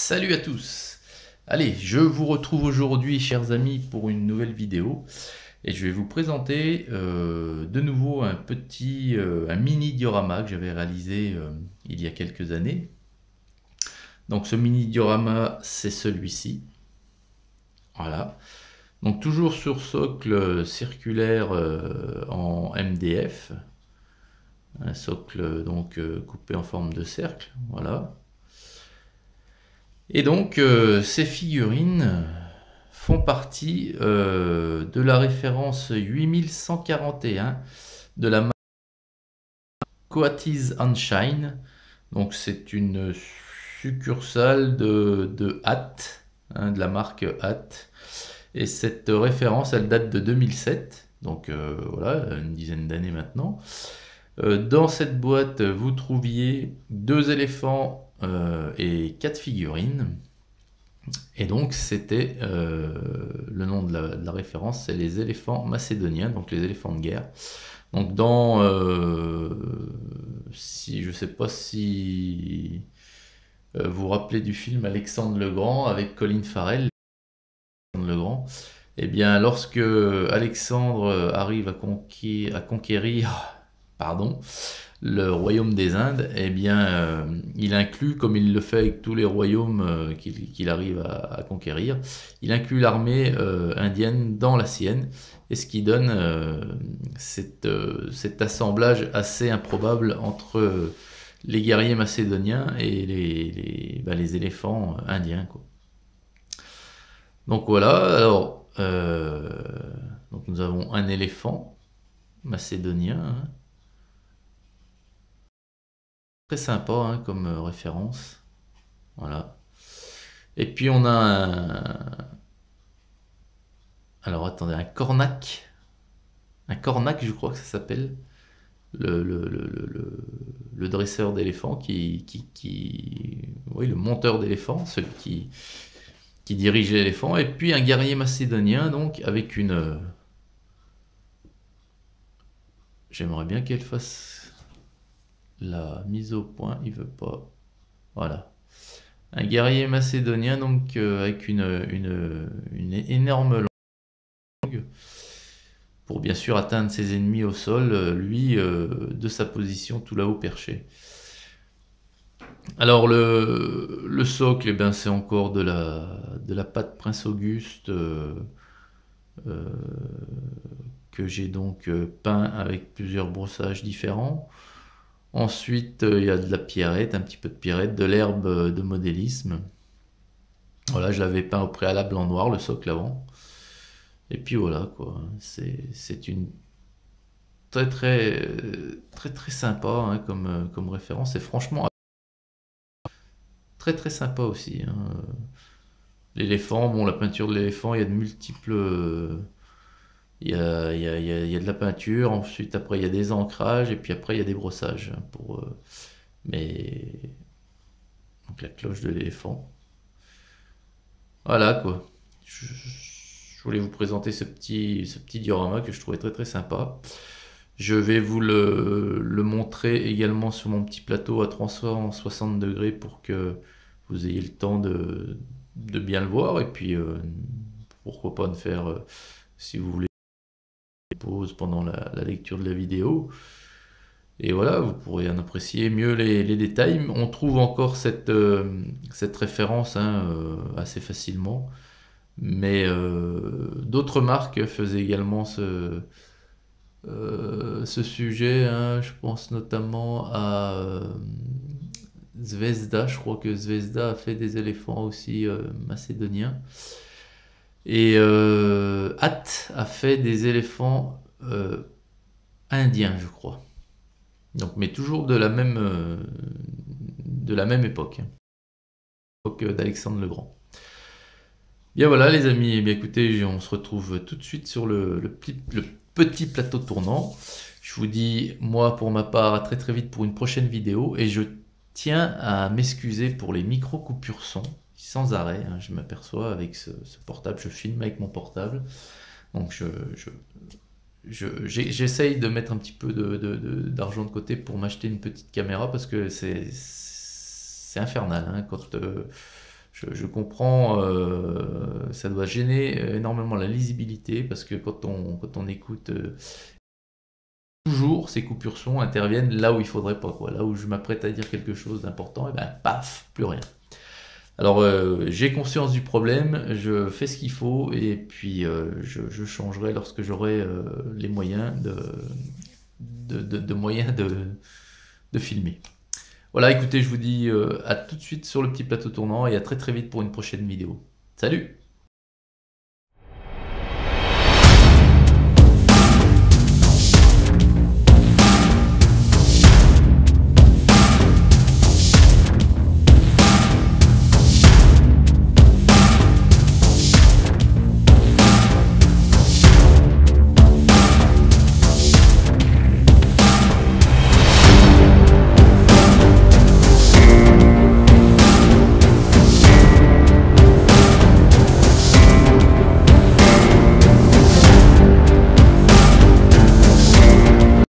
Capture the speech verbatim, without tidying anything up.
Salut à tous. Allez, je vous retrouve aujourd'hui, chers amis, pour une nouvelle vidéo. Et je vais vous présenter euh, de nouveau un petit, euh, un mini diorama que j'avais réalisé euh, il y a quelques années. Donc ce mini diorama, c'est celui-ci. Voilà. Donc toujours sur socle circulaire euh, en M D F. Un socle donc euh, coupé en forme de cercle. Voilà. Et donc, euh, ces figurines font partie euh, de la référence huit mille cent quarante et un de la marque Coatis Shine. Donc, c'est une succursale de, de Hatt, hein, de la marque Hatt. Et cette référence, elle date de deux mille sept, donc euh, voilà, une dizaine d'années maintenant. Euh, dans cette boîte, vous trouviez deux éléphants euh, et quatre figurines. Et donc, c'était euh, le nom de la, de la référence, c'est les éléphants macédoniens, donc les éléphants de guerre. Donc, dans, euh, si je sais pas si euh, vous vous rappelez du film Alexandre le Grand avec Colin Farrell, Alexandre le Grand. Eh bien, lorsque Alexandre arrive à, conquérir, à conquérir, pardon, le royaume des Indes, eh bien, euh, il inclut, comme il le fait avec tous les royaumes euh, qu'il qu'il arrive à, à conquérir, il inclut l'armée euh, indienne dans la sienne, et ce qui donne euh, cette, euh, cet assemblage assez improbable entre euh, les guerriers macédoniens et les, les, bah, les éléphants indiens, quoi. Donc voilà, alors, euh, donc nous avons un éléphant macédonien, hein. Très sympa, hein, comme euh, référence. Voilà. Et puis on a un... Alors attendez, un cornac. Un cornac, je crois que ça s'appelle. Le, le, le, le, le dresseur d'éléphant qui, qui, qui... Oui, le monteur d'éléphant, celui qui, qui dirige l'éléphant. Et puis un guerrier macédonien, donc, avec une... J'aimerais bien qu'elle fasse la mise au point. Il veut pas... Voilà. Un guerrier macédonien, donc, euh, avec une, une, une énorme langue, pour bien sûr atteindre ses ennemis au sol, euh, lui, euh, de sa position tout là-haut perché. Alors, le, le socle, eh ben, c'est encore de la, de la pâte Prince Auguste, euh, euh, que j'ai donc euh, peint avec plusieurs brossages différents. Ensuite, euh, il y a de la pierrette, un petit peu de pierrette, de l'herbe euh, de modélisme. Voilà, je l'avais peint au préalable en noir, le socle avant. Et puis voilà, quoi. C'est c'est une très très très très sympa, hein, comme, euh, comme référence. Et franchement, très très sympa aussi, hein. L'éléphant, bon, la peinture de l'éléphant, il y a de multiples... euh, Il y a, il y a- il y a- il y a de la peinture, ensuite après il y a des ancrages, et puis après il y a des brossages, hein, pour... euh, mais... Donc la cloche de l'éléphant. Voilà, quoi. Je, je voulais vous présenter ce petit, ce petit diorama que je trouvais très très sympa. Je vais vous le, le montrer également sur mon petit plateau à trois cent soixante degrés pour que vous ayez le temps de, de bien le voir. Et puis, euh, pourquoi pas de faire, euh, si vous voulez, une pause pendant la, la lecture de la vidéo. Et voilà, vous pourrez en apprécier mieux les, les détails. On trouve encore cette, euh, cette référence, hein, euh, assez facilement. Mais euh, d'autres marques faisaient également ce, euh, ce sujet, hein. Je pense notamment à euh, Zvezda. Je crois que Zvezda a fait des éléphants aussi euh, macédoniens. Et euh, Hatt a fait des éléphants euh, indiens, je crois. Donc, mais toujours de la même, euh, de la même époque, hein. Époque d'Alexandre le Grand. Bien voilà les amis, eh bien écoutez, on se retrouve tout de suite sur le, le, pli- le petit plateau tournant. Je vous dis, moi pour ma part, à très très vite pour une prochaine vidéo. Et je tiens à m'excuser pour les micro-coupures son, sans arrêt, hein. Je m'aperçois avec ce, ce portable, je filme avec mon portable. Donc je, je, je- j'ai- j'essaye de mettre un petit peu de, de- de- d'argent de côté pour m'acheter une petite caméra parce que c'est c'est infernal, hein, quand... euh, je, je comprends, euh, ça doit gêner énormément la lisibilité, parce que quand on, quand on écoute, euh, toujours ces coupures son interviennent là où il faudrait pas, quoi. Là où je m'apprête à dire quelque chose d'important, et ben paf, plus rien. Alors euh, j'ai conscience du problème, je fais ce qu'il faut, et puis euh, je, je changerai lorsque j'aurai euh, les moyens de, de, de- de moyens de, de filmer. Voilà, écoutez, je vous dis euh, à tout de suite sur le petit plateau tournant, et à très très vite pour une prochaine vidéo. Salut!